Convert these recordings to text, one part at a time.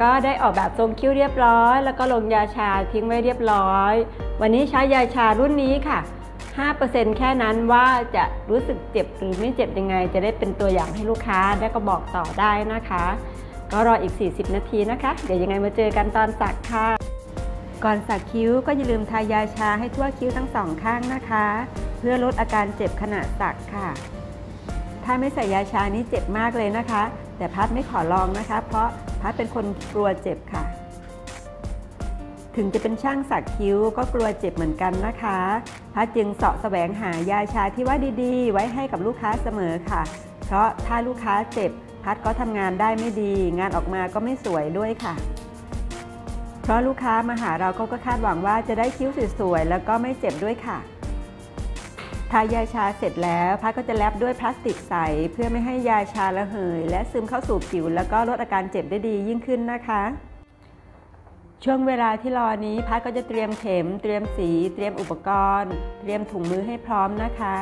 ก็ได้ออกแบบทรงคิ้วเรียบร้อยแล้วก็ลงยาชาทิ้งไว้เรียบร้อยวันนี้ใช้ยาชารุ่นนี้ค่ะ 5% แค่นั้นว่าจะรู้สึกเจ็บหรือไม่เจ็บยังไงจะได้เป็นตัวอย่างให้ลูกค้าได้ก็บอกต่อได้นะคะก็รออีก40นาทีนะคะเดี๋ยวยังไงมาเจอกันตอนสักค่ะก่อนสักคิ้วก็อย่าลืมทายาชาให้ทั่วคิ้วทั้งสองข้างนะคะเพื่อลดอาการเจ็บขณะสักค่ะถ้าไม่ใส่ยาชานี้เจ็บมากเลยนะคะแต่พัดไม่ขอลองนะคะเพราะพัดเป็นคนกลัวเจ็บค่ะถึงจะเป็นช่างสักคิ้วก็กลัวเจ็บเหมือนกันนะคะพัดจึงเสาะแสวงหายาชาที่ว่าดีๆไว้ให้กับลูกค้าเสมอค่ะเพราะถ้าลูกค้าเจ็บพัดก็ทำงานได้ไม่ดีงานออกมาก็ไม่สวยด้วยค่ะเพราะลูกค้ามาหาเราก็คาดหวังว่าจะได้คิ้วสวยๆแล้วก็ไม่เจ็บด้วยค่ะทายาชาเสร็จแล้วพัดก็จะแรปด้วยพลาสติกใสเพื่อไม่ให้ยาชาระเหยและซึมเข้าสู่ผิวแล้วก็ลดอาการเจ็บได้ดียิ่งขึ้นนะคะช่วงเวลาที่รอนี้พัดก็จะเตรียมเข็มเตรียมสีเตรียมอุปกรณ์เตรียมถุงมือให้พร้อมนะคะ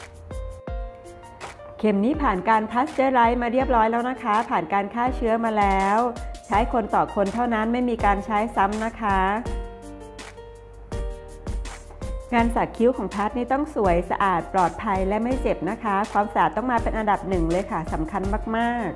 เข็มนี้ผ่านการพาสเจอร์ไรส์มาเรียบร้อยแล้วนะคะผ่านการฆ่าเชื้อมาแล้วใช้คนต่อคนเท่านั้นไม่มีการใช้ซ้ำนะคะงานสักคิ้วของพัดนี่ต้องสวยสะอาดปลอดภัยและไม่เจ็บนะคะความสะอาดต้องมาเป็นอันดับ1เลยค่ะสำคัญมาก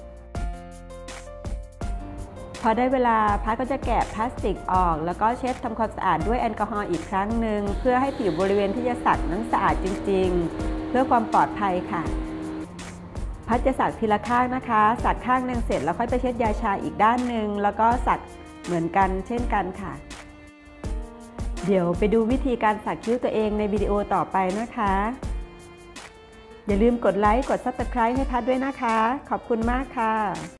ๆพอได้เวลาพัดก็จะแกะพลาสติกออกแล้วก็เช็ดทำความสะอาดด้วยแอลกอฮอล์อีกครั้งหนึ่งเพื่อให้ผิวบริเวณที่จะสักนั้นสะอาดจริงๆเพื่อความปลอดภัยค่ะพัดจะสักทีละข้างนะคะสักข้างหนึ่งเสร็จแล้วค่อยไปเช็ดยาชาอีกด้านหนึ่งแล้วก็สักเหมือนกันเช่นกันค่ะเดี๋ยวไปดูวิธีการสักคิ้วตัวเองในวิดีโอต่อไปนะคะอย่าลืมกดไลค์กด Subscribe ให้พัดด้วยนะคะขอบคุณมากค่ะ